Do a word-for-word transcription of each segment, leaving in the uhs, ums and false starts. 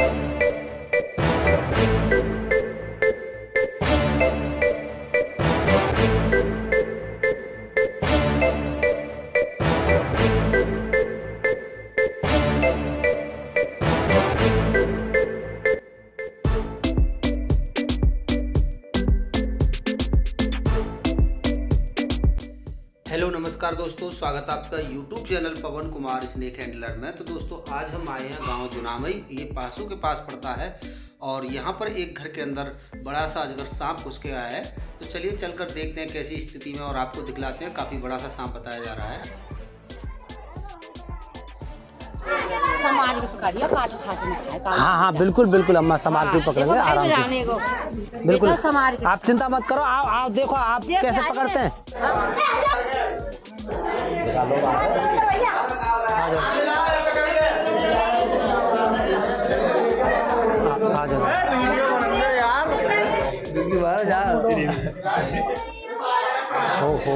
Hello नमस्कार दोस्तों, स्वागत है आपका YouTube channel Pawan Kumar snake handler में। तो दोस्तों आज हम आए हैं गांव जुनामई, ये पासों के पास पड़ता है और यहाँ पर एक घर के अंदर बड़ा सा अजगर सांप घुस के आया है। तो चलिए चलकर देखते हैं कैसी स्थिति में और आपको दिखलाते हैं। काफ़ी बड़ा सा सांप बताया जा रहा है। हाँ हाँ बिल्कुल बिल्कुल अम्मा, संभाल के पकड़ेंगे आराम से, बिल्कुल आप चिंता मत करो। आओ आओ देखो आप कैसे पकड़ते हैं। आ जाओ ओहो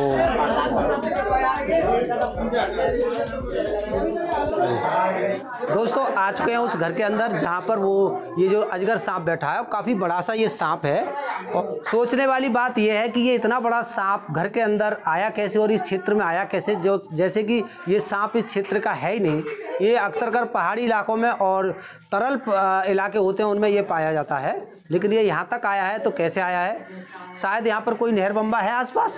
दोस्तों आ चुके हैं उस घर के अंदर जहाँ पर वो ये जो अजगर सांप बैठा है। काफ़ी बड़ा सा ये सांप है और सोचने वाली बात ये है कि ये इतना बड़ा सांप घर के अंदर आया कैसे और इस क्षेत्र में आया कैसे, जो जैसे कि ये सांप इस क्षेत्र का है ही नहीं। ये अक्सर कर पहाड़ी इलाकों में और तरल इलाके होते हैं उनमें ये पाया जाता है, लेकिन ये यहाँ तक आया है तो कैसे आया है? शायद यहाँ पर कोई नहर बम्बा है आसपास।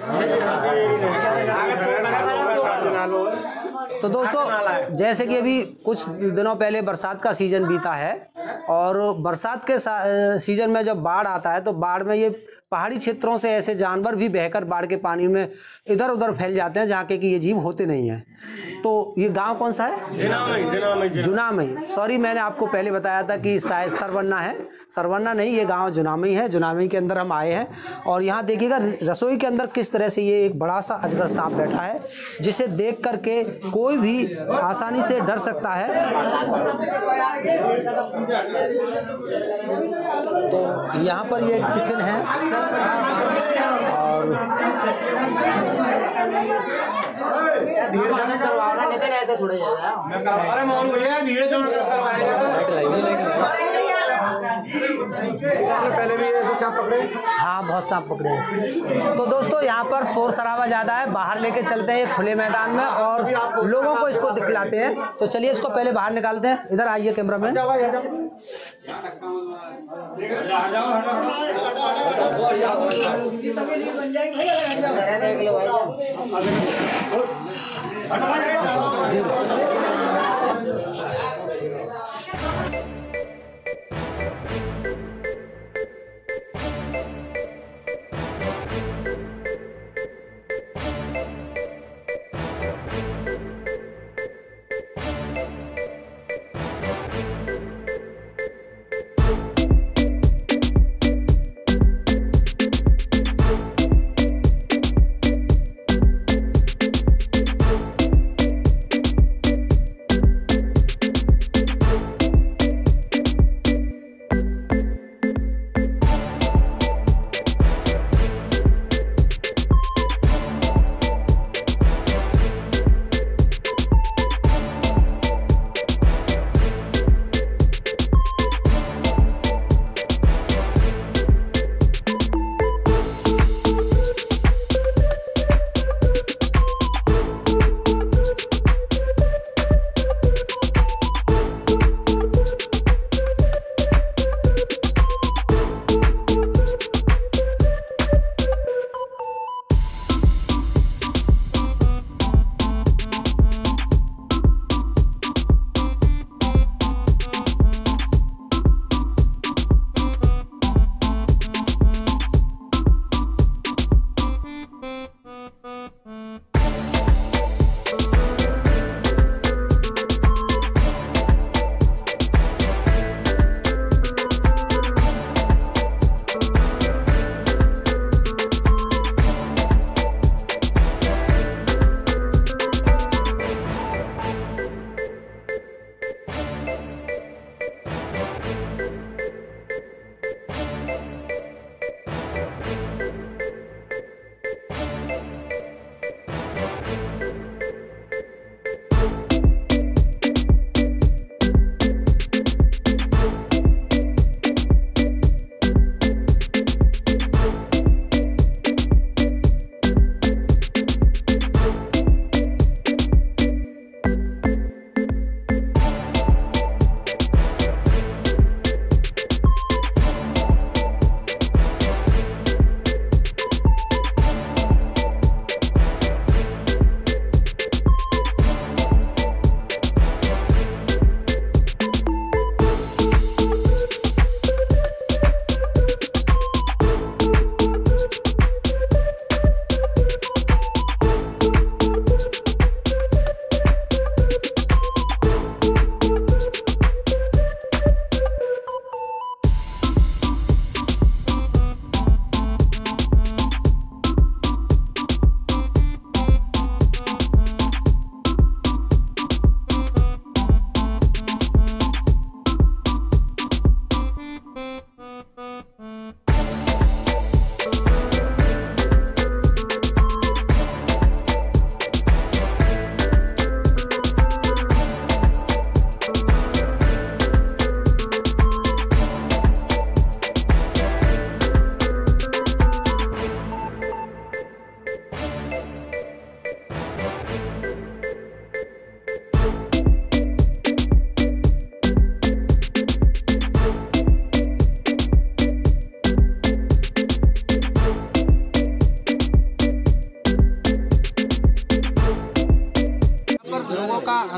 तो दोस्तों जैसे कि अभी कुछ दिनों पहले बरसात का सीज़न बीता है और बरसात के सीज़न में जब बाढ़ आता है तो बाढ़ में ये पहाड़ी क्षेत्रों से ऐसे जानवर भी बहकर बाढ़ के पानी में इधर उधर फैल जाते हैं जहाँ के कि ये जीव होते नहीं हैं। तो ये गांव कौन सा है? जुनामई। जुनामई जुनामई सॉरी, मैंने आपको पहले बताया था कि शायद सरवन्ना है। सरवन्ना नहीं, ये गांव जुनामई है। जुनामई के अंदर हम आए हैं और यहाँ देखिएगा रसोई के अंदर किस तरह से ये एक बड़ा सा अजगर सांप बैठा है, जिसे देख करके कोई भी आसानी से डर सकता है। तो यहाँ पर ये किचन है और पहले भी ऐसे सांप पकड़े? हाँ बहुत सांप पकड़े हैं। तो दोस्तों यहाँ पर शोर शराबा ज़्यादा है, बाहर लेके चलते हैं खुले मैदान में और लोगों को इसको दिखलाते हैं। तो चलिए इसको पहले बाहर निकालते हैं। इधर आइए कैमरामैन।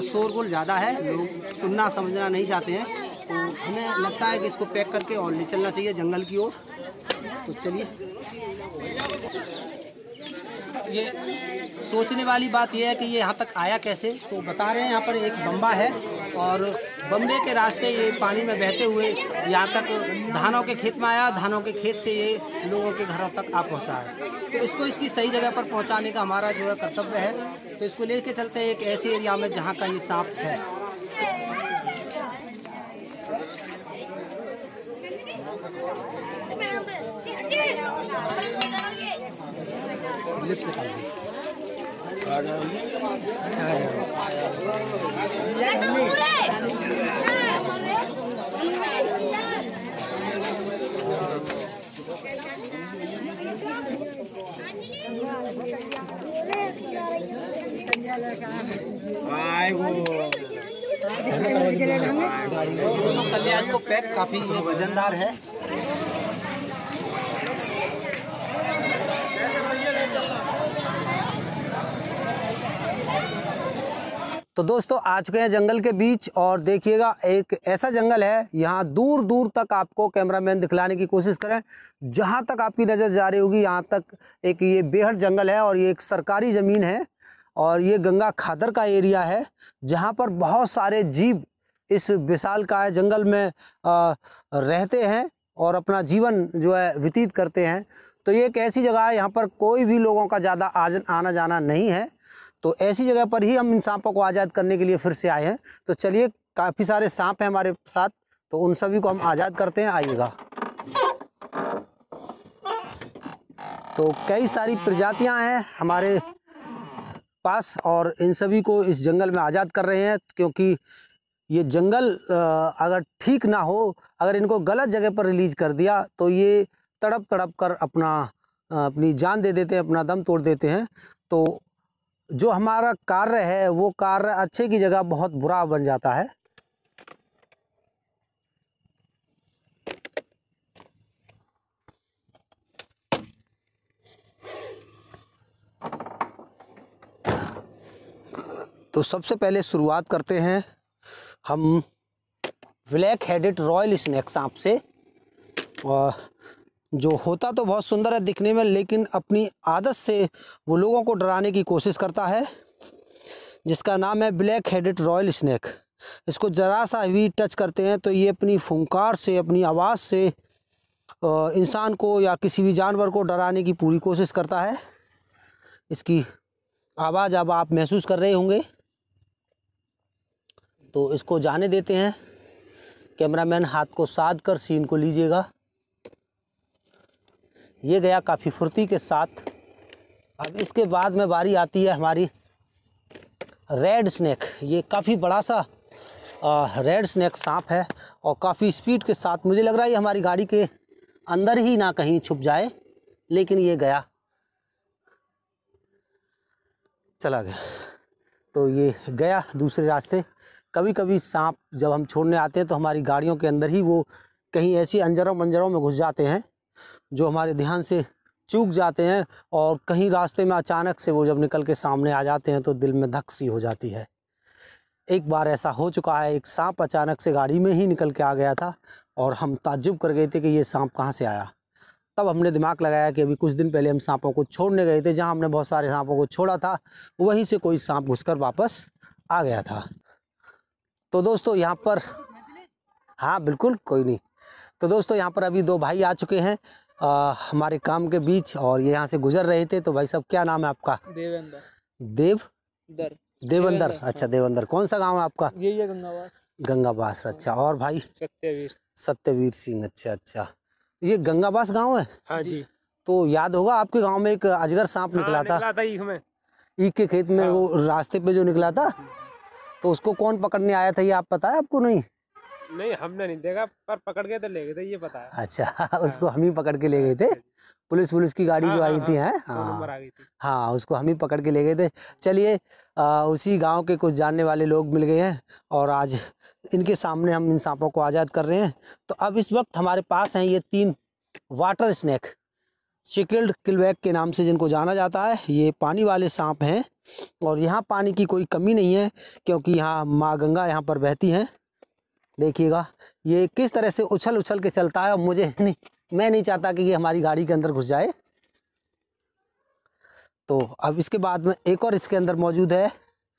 शोरगुल ज़्यादा है, लोग सुनना समझना नहीं चाहते हैं, तो हमें लगता है कि इसको पैक करके और ले चलना चाहिए जंगल की ओर। तो चलिए, ये सोचने वाली बात यह है कि ये यहाँ तक आया कैसे। तो बता रहे हैं यहाँ पर एक बम्बा है और बम्बे के रास्ते ये पानी में बहते हुए यहाँ तक धानों के खेत में आया, धानों के खेत से ये लोगों के घरों तक आ पहुँचा है। तो इसको इसकी सही जगह पर पहुँचाने का हमारा जो है कर्तव्य है। तो इसको लेके चलते हैं एक ऐसे एरिया में जहाँ का ये सांप है। लिफ्ट निकाल दीजिए। आ जाओगे? कल्याण को पैक काफी वजनदार है। तो दोस्तों आ चुके हैं जंगल के बीच और देखिएगा एक ऐसा जंगल है, यहाँ दूर दूर तक आपको कैमरामैन दिखलाने की कोशिश करें, जहाँ तक आपकी नज़र जा रही होगी यहाँ तक एक ये बेहद जंगल है और ये एक सरकारी ज़मीन है और ये गंगा खादर का एरिया है जहाँ पर बहुत सारे जीव इस विशालकाय जंगल में आ, रहते हैं और अपना जीवन जो है व्यतीत करते हैं। तो ये एक ऐसी जगह है यहाँ पर कोई भी लोगों का ज़्यादा आना जाना नहीं है। तो ऐसी जगह पर ही हम इन सांपों को आज़ाद करने के लिए फिर से आए हैं। तो चलिए, काफ़ी सारे सांप हैं हमारे साथ, तो उन सभी को हम आज़ाद करते हैं, आइएगा। तो कई सारी प्रजातियां हैं हमारे पास और इन सभी को इस जंगल में आज़ाद कर रहे हैं, क्योंकि ये जंगल अगर ठीक ना हो, अगर इनको गलत जगह पर रिलीज कर दिया तो ये तड़प तड़प कर अपना अपनी जान दे देते हैं, अपना दम तोड़ देते हैं। तो जो हमारा कार्य है वो कार्य अच्छे की जगह बहुत बुरा बन जाता है। तो सबसे पहले शुरुआत करते हैं हम ब्लैक हेडेड रॉयल स्नेक सांप से। और जो होता तो बहुत सुंदर है दिखने में, लेकिन अपनी आदत से वो लोगों को डराने की कोशिश करता है, जिसका नाम है ब्लैक हेडेड रॉयल स्नेक। इसको ज़रा सा भी टच करते हैं तो ये अपनी फुंकार से, अपनी आवाज़ से इंसान को या किसी भी जानवर को डराने की पूरी कोशिश करता है। इसकी आवाज़ अब आप महसूस कर रहे होंगे। तो इसको जाने देते हैं। कैमरामैन हाथ को साध कर सीन को लीजिएगा। ये गया काफ़ी फुर्ती के साथ। अब इसके बाद में बारी आती है हमारी रेड स्नेक। ये काफ़ी बड़ा सा आ, रेड स्नेक सांप है और काफ़ी स्पीड के साथ, मुझे लग रहा है ये हमारी गाड़ी के अंदर ही ना कहीं छुप जाए, लेकिन ये गया, चला गया। तो ये गया दूसरे रास्ते। कभी कभी सांप जब हम छोड़ने आते हैं तो हमारी गाड़ियों के अंदर ही वो कहीं ऐसी अंजरों मंजरों में घुस जाते हैं जो हमारे ध्यान से चूक जाते हैं, और कहीं रास्ते में अचानक से वो जब निकल के सामने आ जाते हैं तो दिल में धक सी हो जाती है। एक बार ऐसा हो चुका है, एक सांप अचानक से गाड़ी में ही निकल के आ गया था और हम ताज्जुब कर गए थे कि ये सांप कहाँ से आया। तब हमने दिमाग लगाया कि अभी कुछ दिन पहले हम सांपों को छोड़ने गए थे, जहाँ हमने बहुत सारे सांपों को छोड़ा था वहीं से कोई सांप घुसकर वापस आ गया था। तो दोस्तों यहाँ पर, हाँ बिल्कुल, कोई नहीं। तो दोस्तों यहाँ पर अभी दो भाई आ चुके हैं आ, हमारे काम के बीच, और ये यहाँ से गुजर रहे थे। तो भाई साहब, क्या नाम है आपका? देवेंद्र। देव दर देवेंद्र, अच्छा देवेंद्र। कौन सा गांव है आपका? यही है गंगाबास। गंगाबास, अच्छा। और भाई? सत्यवीर। सत्यवीर सिंह, अच्छा अच्छा। ये गंगाबास गांव है? हाँ जी। तो याद होगा आपके गांव में एक अजगर सांप हाँ, निकला था, निकला था ईख में, ईख के खेत में। हाँ। वो रास्ते पे जो निकला था, तो उसको कौन पकड़ने आया था ये आप पता है आपको? नहीं नहीं, हमने नहीं देखा, पर पकड़ के तो ले गए थे, ये पता है। अच्छा, उसको हम ही पकड़ के ले गए थे। पुलिस पुलिस की गाड़ी हाँ, जो आई हाँ, थी, है नंबर आ गई थी। हाँ, उसको हम ही पकड़ के ले गए थे। चलिए, उसी गांव के कुछ जानने वाले लोग मिल गए हैं और आज इनके सामने हम इन सांपों को आज़ाद कर रहे हैं। तो अब इस वक्त हमारे पास हैं ये तीन वाटर स्नेक, चिकल्ड किलबैक के नाम से जिनको जाना जाता है। ये पानी वाले सांप हैं और यहाँ पानी की कोई कमी नहीं है, क्योंकि यहाँ माँ गंगा यहाँ पर बहती हैं। देखिएगा ये किस तरह से उछल उछल के चलता है, और मुझे नहीं, मैं नहीं चाहता कि ये हमारी गाड़ी के अंदर घुस जाए। तो अब इसके बाद में एक और इसके अंदर मौजूद है,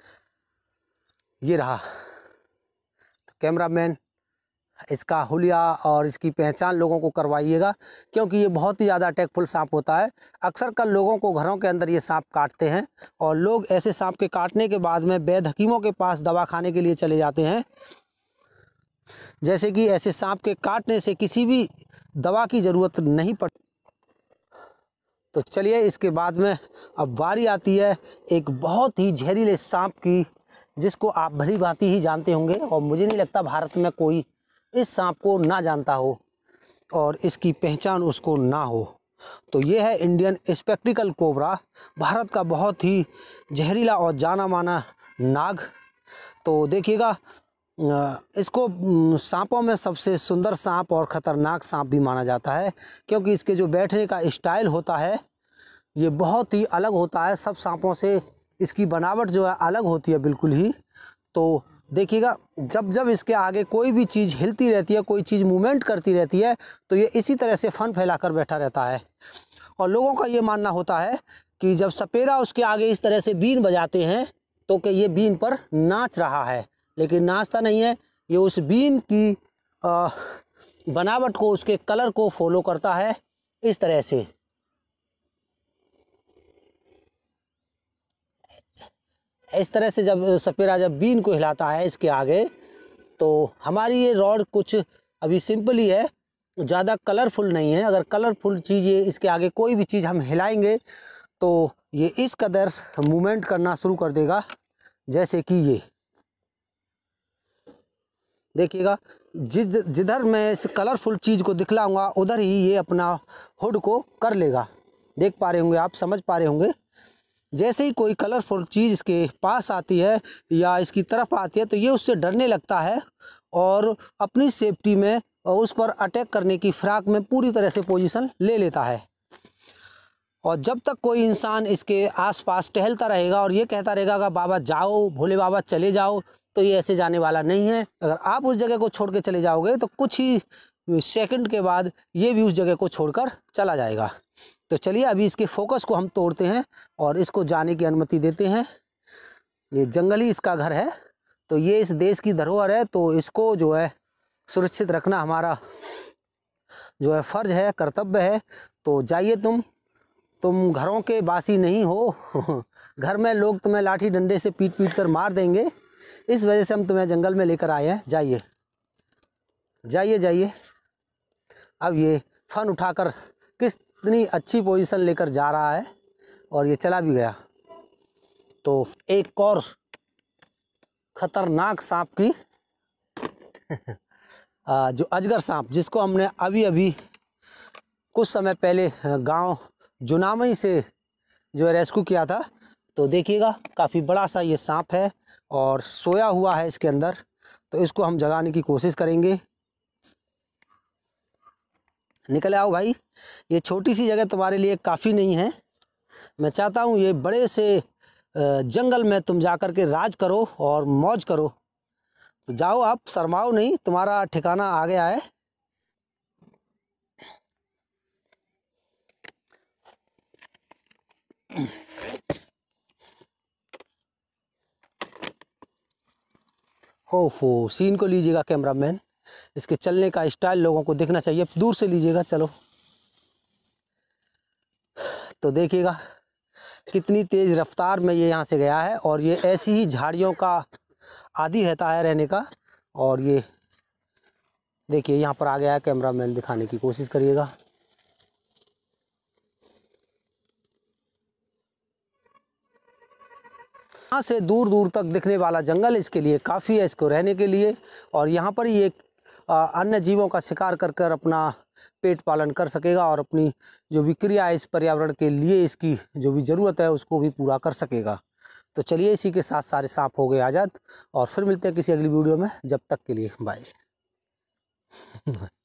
ये रहा। तो कैमरामैन इसका हुलिया और इसकी पहचान लोगों को करवाइएगा, क्योंकि ये बहुत ही ज़्यादा अटैकफुल सांप होता है। अक्सर कर लोगों को घरों के अंदर ये सांप काटते हैं, और लोग ऐसे सांप के काटने के बाद में वैद्य हकीमों के पास दवा खाने के लिए चले जाते हैं। जैसे कि ऐसे सांप के काटने से किसी भी दवा की ज़रूरत नहीं पड़। तो चलिए इसके बाद में अब बारी आती है एक बहुत ही जहरीले सांप की, जिसको आप भली भांति ही जानते होंगे, और मुझे नहीं लगता भारत में कोई इस सांप को ना जानता हो और इसकी पहचान उसको ना हो। तो ये है इंडियन स्पेक्टिकल कोबरा, भारत का बहुत ही जहरीला और जाना माना नाग। तो देखिएगा, इसको सांपों में सबसे सुंदर सांप और ख़तरनाक सांप भी माना जाता है, क्योंकि इसके जो बैठने का स्टाइल होता है ये बहुत ही अलग होता है। सब सांपों से इसकी बनावट जो है अलग होती है बिल्कुल ही। तो देखिएगा, जब जब इसके आगे कोई भी चीज़ हिलती रहती है, कोई चीज़ मूवमेंट करती रहती है, तो ये इसी तरह से फन फैलाकर बैठा रहता है। और लोगों का ये मानना होता है कि जब सपेरा उसके आगे इस तरह से बीन बजाते हैं तो कि ये बीन पर नाच रहा है, लेकिन नाचता नहीं है। ये उस बीन की आ, बनावट को, उसके कलर को फॉलो करता है इस तरह से। इस तरह से जब सपेरा जब बीन को हिलाता है इसके आगे, तो हमारी ये रॉड कुछ अभी सिंपल ही है, ज़्यादा कलरफुल नहीं है। अगर कलरफुल चीज़ ये इसके आगे कोई भी चीज़ हम हिलाएंगे तो ये इस कदर मूवमेंट करना शुरू कर देगा, जैसे कि ये देखिएगा। जिस जिधर मैं इस कलरफुल चीज़ को दिखलाऊंगा उधर ही ये अपना हुड को कर लेगा। देख पा रहे होंगे आप, समझ पा रहे होंगे। जैसे ही कोई कलरफुल चीज़ इसके पास आती है या इसकी तरफ आती है तो ये उससे डरने लगता है, और अपनी सेफ्टी में उस पर अटैक करने की फिराक में पूरी तरह से पोजीशन ले लेता है। और जब तक कोई इंसान इसके आसपास टहलता रहेगा और ये कहता रहेगा कि बाबा जाओ, भोले बाबा चले जाओ, तो ये ऐसे जाने वाला नहीं है। अगर आप उस जगह को छोड़ के चले जाओगे तो कुछ ही सेकंड के बाद ये भी उस जगह को छोड़कर चला जाएगा। तो चलिए अभी इसके फोकस को हम तोड़ते हैं और इसको जाने की अनुमति देते हैं। ये जंगल ही इसका घर है, तो ये इस देश की धरोहर है, तो इसको जो है सुरक्षित रखना हमारा जो है फ़र्ज़ है, कर्तव्य है। तो जाइए, तुम तुम घरों के बासी नहीं हो। घर में लोग तुम्हें लाठी डंडे से पीट पीट कर मार देंगे, इस वजह से हम तुम्हें जंगल में लेकर आए हैं। जाइए जाइए जाइए। अब ये फन उठाकर कितनी अच्छी पोजीशन लेकर जा रहा है, और ये चला भी गया। तो एक और ख़तरनाक सांप की जो अजगर सांप, जिसको हमने अभी अभी कुछ समय पहले गांव जुनामई से जो है रेस्क्यू किया था। तो देखिएगा, काफ़ी बड़ा सा ये सांप है और सोया हुआ है इसके अंदर। तो इसको हम जगाने की कोशिश करेंगे। निकल आओ भाई, ये छोटी सी जगह तुम्हारे लिए काफ़ी नहीं है। मैं चाहता हूँ ये बड़े से जंगल में तुम जाकर के राज करो और मौज करो। तो जाओ, आप शर्माओ नहीं, तुम्हारा ठिकाना आ गया है। ओफो, सीन को लीजिएगा कैमरामैन, इसके चलने का स्टाइल लोगों को दिखना चाहिए। दूर से लीजिएगा, चलो। तो देखिएगा कितनी तेज़ रफ्तार में ये यहाँ से गया है, और ये ऐसी ही झाड़ियों का आदी रहता है रहने का। और ये देखिए यहाँ पर आ गया है, कैमरामैन दिखाने की कोशिश करिएगा। यहाँ से दूर दूर तक दिखने वाला जंगल इसके लिए काफ़ी है, इसको रहने के लिए। और यहाँ पर ये अन्य जीवों का शिकार कर कर अपना पेट पालन कर सकेगा, और अपनी जो भी क्रिया है इस पर्यावरण के लिए, इसकी जो भी ज़रूरत है उसको भी पूरा कर सकेगा। तो चलिए, इसी के साथ सारे सांप हो गए आज़ाद, और फिर मिलते हैं किसी अगली वीडियो में। जब तक के लिए बाय।